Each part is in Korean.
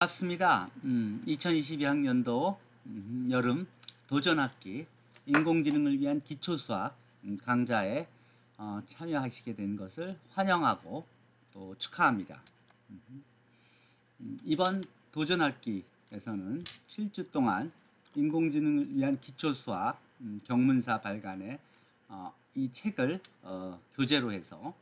반갑습니다. 2022학년도 여름 도전학기 인공지능을 위한 기초수학 강좌에 참여하시게 된 것을 환영하고 또 축하합니다. 이번 도전학기에서는 7주 동안 인공지능을 위한 기초수학 경문사 발간의 이 책을 교재로 해서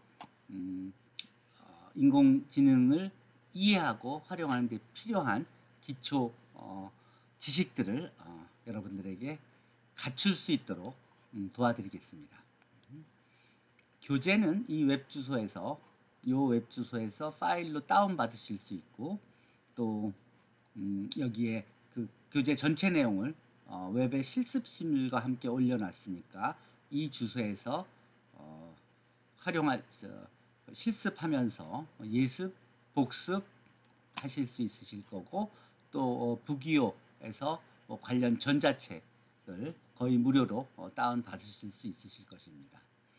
인공지능을 이해하고 활용하는 데 필요한 기초 지식들을 여러분들에게 갖출 수 있도록 도와드리겠습니다. 교재는 이 웹주소에서 파일로 다운받으실 수 있고, 또 여기에 그 교재 전체 내용을 웹에 실습실과 함께 올려놨으니까 이 주소에서 실습하면서 예습, 복습 하실 수 있으실 거고, 또 부기호에서 관련 전자책을 거의 무료로 다운 받으실 수 있으실 것입니다.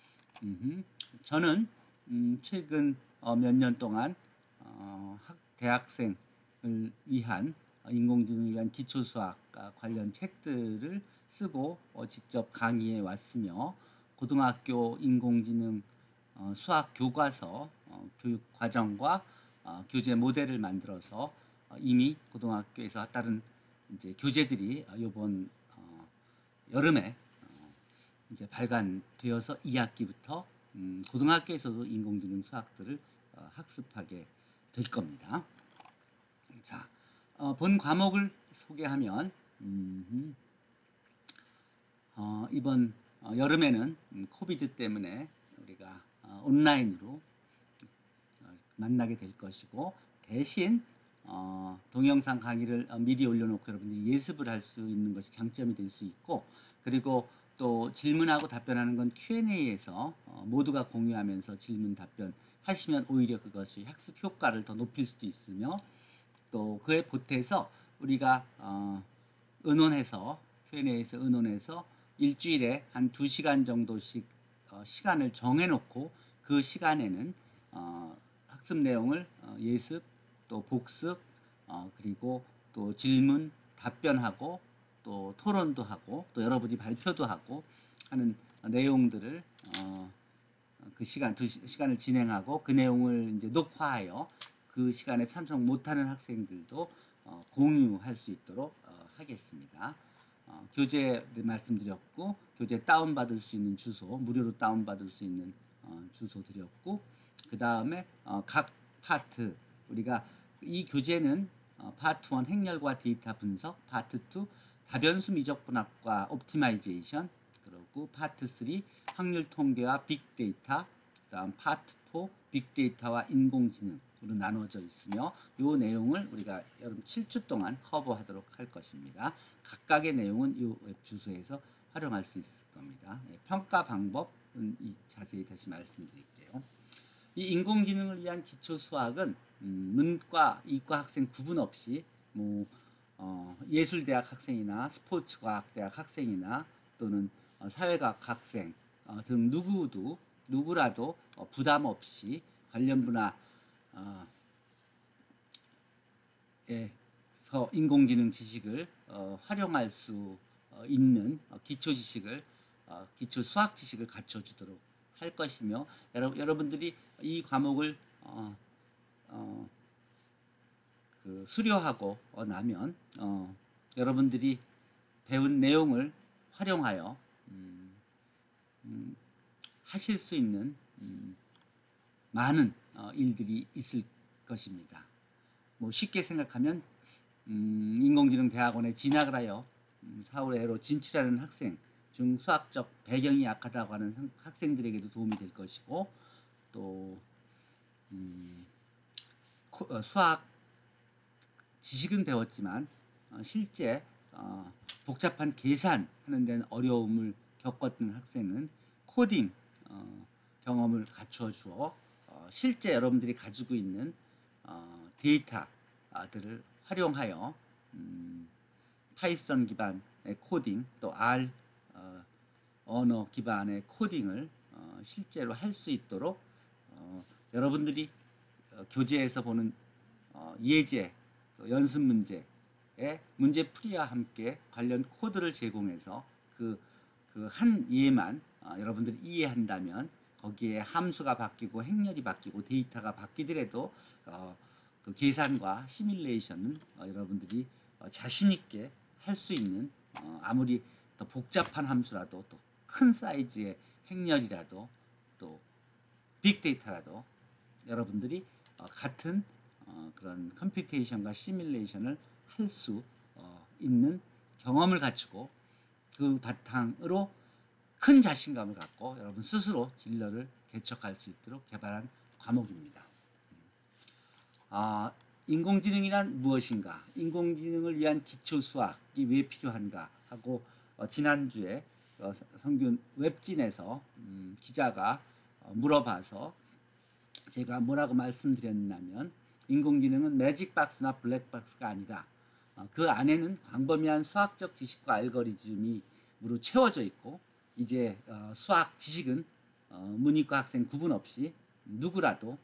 저는 최근 몇 년 동안 대학생을 위한 인공지능을 위한 기초수학과 관련 책들을 쓰고 직접 강의해 왔으며, 고등학교 인공지능 수학 교과서 교육 과정과 교재 모델을 만들어서 이미 고등학교에서 다른 이제 교재들이 이번 여름에 이제 발간되어서 2학기부터 고등학교에서도 인공지능 수학들을 학습하게 될 겁니다. 자, 본 과목을 소개하면 이번 여름에는 코비드 때문에 우리가 온라인으로 만나게 될 것이고, 대신 동영상 강의를 미리 올려놓고 여러분들이 예습을 할 수 있는 것이 장점이 될 수 있고, 그리고 또 질문하고 답변하는 건 Q&A에서 모두가 공유하면서 질문 답변 하시면 오히려 그것이 학습 효과를 더 높일 수도 있으며, 또 그에 보태서 우리가 의논해서 Q&A에서 의논해서 일주일에 한 2시간 정도씩 시간을 정해놓고, 그 시간에는 학습 내용을 예습, 또 복습, 그리고 또 질문 답변하고, 또 토론도 하고, 또 여러분이 발표도 하고 하는 내용들을 그 시간 2시간을 진행하고, 그 내용을 이제 녹화하여 그 시간에 참석 못하는 학생들도 공유할 수 있도록 하겠습니다. 교재 말씀드렸고, 교재 다운받을 수 있는 주소, 무료로 다운받을 수 있는 주소 드렸고, 그 다음에 각 파트, 우리가 이 교재는 파트 1 행렬과 데이터 분석, 파트 2 다변수 미적 분학과 옵티마이제이션, 그리고 파트 3 확률 통계와 빅데이터, 그 다음 파트 4 빅데이터와 인공지능으로 나눠져 있으며, 이 내용을 우리가 여러분 7주 동안 커버하도록 할 것입니다. 각각의 내용은 이 웹 주소에서 활용할 수 있을 겁니다. 평가 방법은 자세히 다시 말씀드릴게요. 이 인공지능을 위한 기초 수학은 문과, 이과 학생 구분 없이 예술대학 학생이나 스포츠과학대학 학생이나 또는 사회과학 학생 등 누구라도 부담 없이 관련 분야에서 인공지능 지식을 활용할 수 있는 기초 지식을 기초 수학 지식을 갖춰주도록 할 것이며, 여러분들이 이 과목을 수료하고 나면 여러분들이 배운 내용을 활용하여 하실 수 있는 많은 일들이 있을 것입니다. 쉽게 생각하면 인공지능 대학원에 진학을 하여 사회로 진출하는 학생 중 수학적 배경이 약하다고 하는 학생들에게도 도움이 될 것이고, 또 수학 지식은 배웠지만 실제 복잡한 계산하는 데는 어려움을 겪었던 학생은 코딩 경험을 갖추어 주어 실제 여러분들이 가지고 있는 데이터들을 활용하여 파이썬 기반의 코딩, 또 R 언어 기반의 코딩을 실제로 할 수 있도록 여러분들이 교재에서 보는 예제 또 연습 문제의 문제 풀이와 함께 관련 코드를 제공해서 그 한 예만 여러분들이 이해한다면 거기에 함수가 바뀌고 행렬이 바뀌고 데이터가 바뀌더라도 그 계산과 시뮬레이션은 여러분들이 자신 있게 할 수 있는 아무리 더 복잡한 함수라도 또 큰 사이즈의 행렬이라도 또 빅데이터라도 여러분들이 같은 그런 컴퓨테이션과 시뮬레이션을 할 수 있는 경험을 갖추고 그 바탕으로 큰 자신감을 갖고 여러분 스스로 진로를 개척할 수 있도록 개발한 과목입니다. 인공지능이란 무엇인가? 인공지능을 위한 기초 수학이 왜 필요한가? 하고 지난주에 성균 웹진에서 기자가 물어봐서 제가 뭐라고 말씀드렸냐면 인공지능은 매직박스나 블랙박스가 아니라 그 안에는 광범위한 수학적 지식과 알고리즘으로 채워져 있고 이제 수학 지식은 문이과 학생 구분 없이 누구라도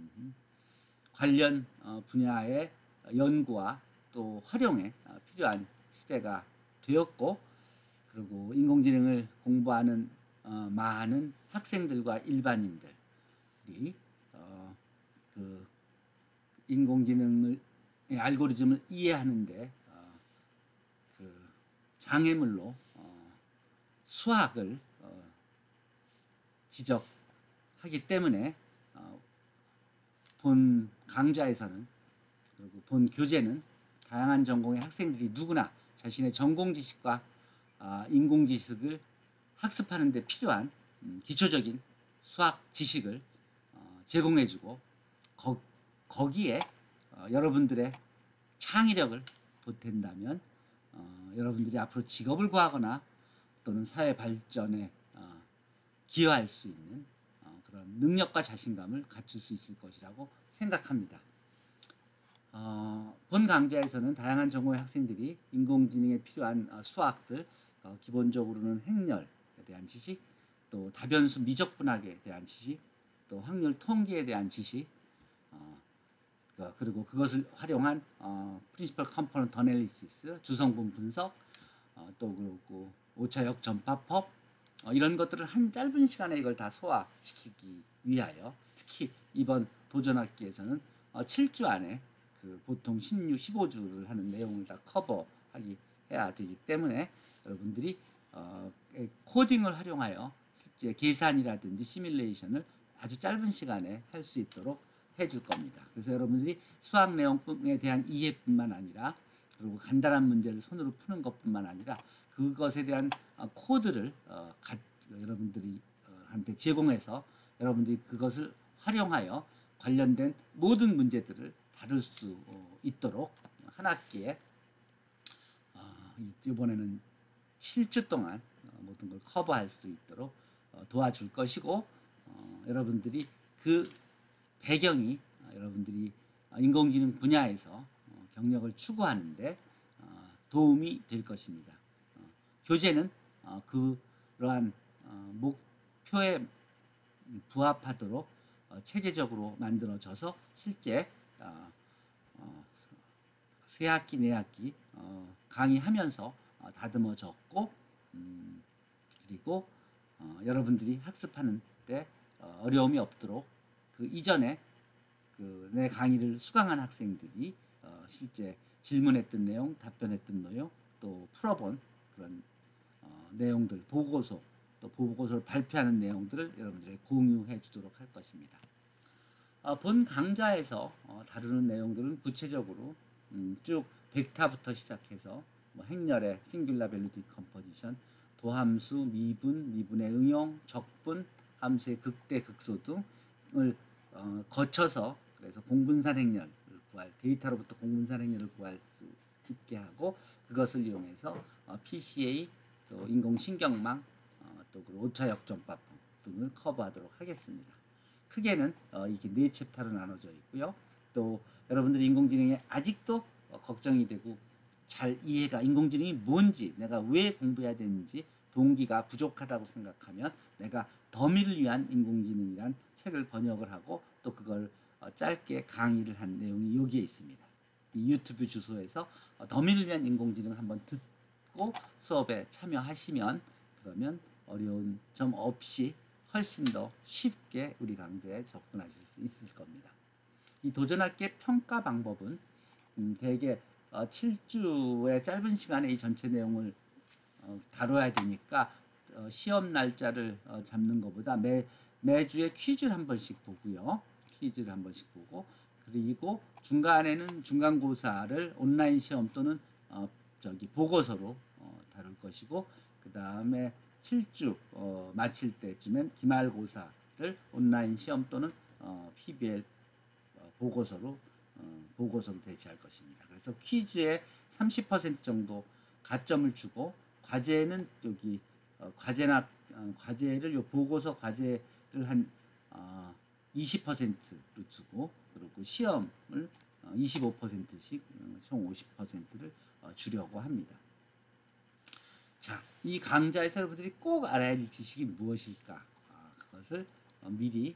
관련 분야의 연구와 또 활용에 필요한 시대가 되었고 그리고 인공지능을 공부하는 많은 학생들과 일반인들이 그 인공지능의 알고리즘을 이해하는데 그 장애물로 수학을 지적하기 때문에 본 강좌에서는 그리고 본 교재는 다양한 전공의 학생들이 누구나 자신의 전공 지식과 인공 지식을 학습하는 데 필요한 기초적인 수학 지식을 제공해주고 거기에 여러분들의 창의력을 보탠다면 여러분들이 앞으로 직업을 구하거나 또는 사회 발전에 기여할 수 있는 그런 능력과 자신감을 갖출 수 있을 것이라고 생각합니다. 본 강좌에서는 다양한 전공의 학생들이 인공지능에 필요한 수학들, 기본적으로는 행렬에 대한 지식, 또 다변수 미적분학에 대한 지식, 또 확률 통계에 대한 지식, 그리고 그것을 활용한 Principal Component Analysis, 주성분 분석, 또 그리고 오차역 전파법 이런 것들을 한 짧은 시간에 이걸 다 소화시키기 위하여 특히 이번 도전학기에서는 7주 안에 그 보통 16, 15주를 하는 내용을 다 커버하기 해야 되기 때문에 여러분들이 코딩을 활용하여 실제 계산이라든지 시뮬레이션을 아주 짧은 시간에 할 수 있도록 해줄 겁니다. 그래서 여러분들이 수학 내용에 대한 이해뿐만 아니라 그리고 간단한 문제를 손으로 푸는 것뿐만 아니라 그것에 대한 코드를 여러분들이 한테 제공해서 여러분들이 그것을 활용하여 관련된 모든 문제들을 다룰 수 있도록 한 학기에 이번에는 7주 동안 모든 걸 커버할 수 있도록 도와줄 것이고 여러분들이 그 배경이 여러분들이 인공지능 분야에서 경력을 추구하는데 도움이 될 것입니다. 교재는 그러한 목표에 부합하도록 체계적으로 만들어져서 실제 새 학기, 내 학기 강의하면서 다듬어졌고 그리고 여러분들이 학습하는 때 어려움이 없도록 그 이전에 그 내 강의를 수강한 학생들이 실제 질문했던 내용, 답변했던 내용, 또 풀어본 그런 내용들, 보고서, 또 보고서를 발표하는 내용들을 여러분들에게 공유해 주도록 할 것입니다. 본 강좌에서 다루는 내용들은 구체적으로 쭉 벡터부터 시작해서 뭐 행렬의 싱귤라 밸류 디컴포지션, 도함수, 미분, 미분의 응용, 적분, 함수의 극대, 극소 등을 거쳐서 그래서 공분산 행렬을 구할 데이터로부터 공분산 행렬을 구할 수 있게 하고 그것을 이용해서 PCA 또 인공신경망 또 그리고 오차역 전파법 등을 커버하도록 하겠습니다. 크게는 이게 4챕터로 나눠져 있고요. 또 여러분들이 인공지능에 아직도 걱정이 되고 잘 이해가 인공지능이 뭔지 내가 왜 공부해야 되는지 동기가 부족하다고 생각하면 내가 더미를 위한 인공지능이란 책을 번역을 하고 또 그걸 짧게 강의를 한 내용이 여기에 있습니다. 이 유튜브 주소에서 더미를 위한 인공지능을 한번 듣고 수업에 참여하시면 그러면 어려운 점 없이 훨씬 더 쉽게 우리 강좌에 접근하실 수 있을 겁니다. 이 도전학계 평가 방법은 대개 7주의 짧은 시간에 이 전체 내용을 다뤄야 되니까 시험 날짜를 잡는 것보다 매주에 퀴즈를 한 번씩 보고요. 퀴즈를 한 번씩 보고 그리고 중간에는 중간고사를 온라인 시험 또는 보고서로 다룰 것이고 그 다음에 7주 마칠 때쯤엔 기말고사를 온라인 시험 또는 PBL 보고서로 대체할 것입니다. 그래서 퀴즈에 30% 정도 가점을 주고 과제는 여기 과제를 요 보고서 과제를 한 20%로 주고 그리고 시험을 25%씩 총 50%를 주려고 합니다. 자, 이 강좌에서 여러분들이 꼭 알아야 할 지식이 무엇일까? 그것을 미리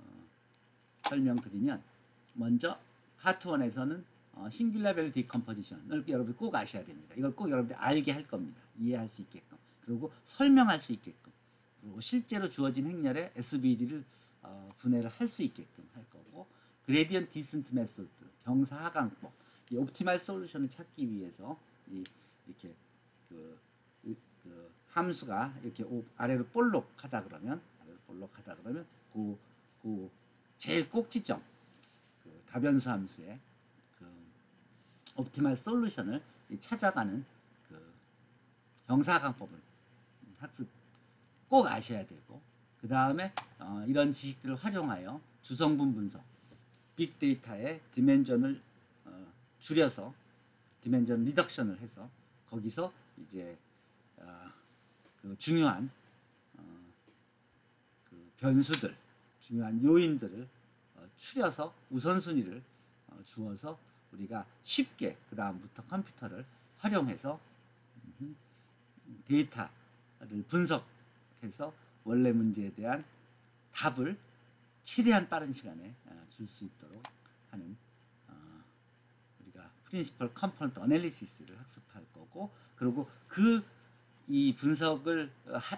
설명드리면 먼저 파트 1에서는 싱귤러 밸류 디컴포지션을 여러분이 꼭 아셔야 됩니다. 이걸 꼭 여러분들이 알게 할 겁니다. 이해할 수 있게끔. 그리고 설명할 수 있게끔. 그리고 실제로 주어진 행렬에 SVD를 분해를 할 수 있게끔 할 거고 그레디언트 디센트 메소드, 경사하강법, 이 옵티멀 솔루션을 찾기 위해서 이렇게 그 함수가 이렇게 아래로 볼록하다 그러면 그 제일 꼭지점 그 다변수 함수의 그 옵티멀 솔루션을 찾아가는 그 경사하강법을 학습 꼭 아셔야 되고 그 다음에 이런 지식들을 활용하여 주성분 분석, 빅데이터의 디멘전을 줄여서 디멘전 리덕션을 해서 거기서 이제 그 중요한 그 변수들, 중요한 요인들을 추려서 우선순위를 주어서 우리가 쉽게 그 다음부터 컴퓨터를 활용해서 데이터를 분석해서 원래 문제에 대한 답을 최대한 빠른 시간에 줄 수 있도록 하는 우리가 프린시플 컴포넌트 어널리시스를 학습할 거고 그리고 이 분석을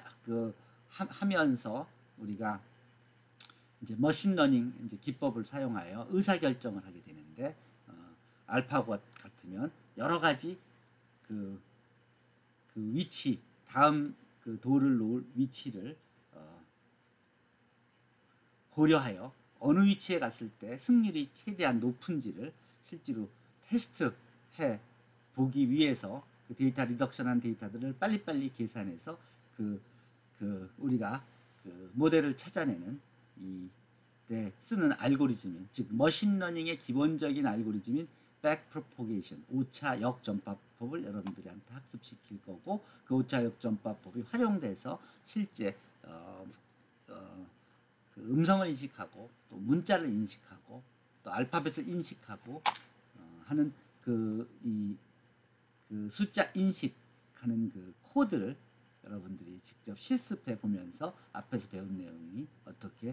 하면서 우리가 이제 머신러닝 이제 기법을 사용하여 의사결정을 하게 되는데 알파고 같으면 여러 가지 그 위치 다음 그 돌을 놓을 위치를 고려하여 어느 위치에 갔을 때 승률이 최대한 높은지를 실제로 테스트해 보기 위해서 그 데이터 리덕션한 데이터들을 빨리빨리 계산해서 우리가 그 모델을 찾아내는 쓰는 알고리즘인 즉 머신러닝의 기본적인 알고리즘인 백프로포게이션 5차 역전파법을 여러분들한테 학습시킬 거고 그 5차 역전파법이 활용돼서 실제 그 음성을 인식하고 또 문자를 인식하고 또 알파벳을 인식하고 하는 그 숫자 인식하는 그 코드를 여러분들이 직접 실습해 보면서 앞에서 배운 내용이 어떻게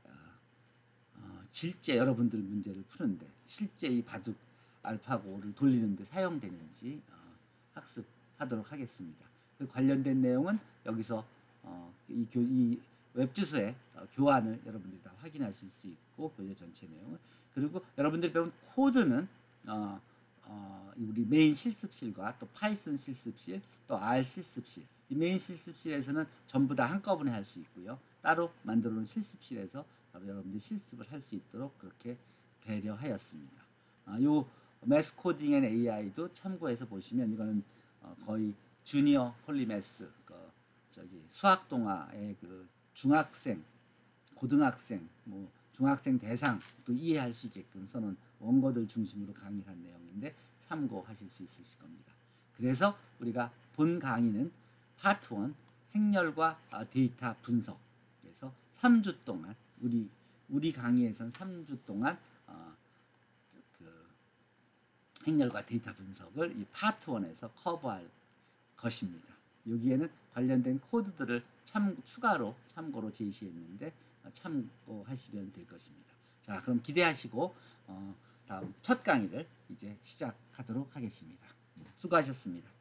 실제 여러분들 문제를 푸는데 실제 이 바둑 알파고를 돌리는데 사용되는지 학습하도록 하겠습니다. 그 관련된 내용은 여기서 이 웹주소에 교환을 여러분들이 다 확인하실 수 있고 교재 전체 내용은 그리고 여러분들이 배운 코드는 우리 메인 실습실과 또 파이썬 실습실 또 R 실습실 이 메인 실습실에서는 전부 다 한꺼번에 할 수 있고요. 따로 만들어 놓은 실습실에서 여러분들이 실습을 할 수 있도록 그렇게 배려하였습니다. 요 매스 코딩 앤 AI도 참고해서 보시면 이거는 거의 주니어 홀리매스 수학 동화의 그 중학생, 고등학생, 뭐 중학생 대상도 이해할 수 있게끔 써놓은 원고들 중심으로 강의를 한 내용인데 참고하실 수 있으실 겁니다. 그래서 우리가 본 강의는 파트 1 행렬과 데이터 분석에서 3주 동안 우리 강의에선 3주 동안 그 행렬과 데이터 분석을 이 파트 1에서 커버할 것입니다. 여기에는 관련된 코드들을 추가로 참고로 제시했는데 참고하시면 될 것입니다. 자, 그럼 기대하시고 다음 첫 강의를 이제 시작하도록 하겠습니다. 수고하셨습니다.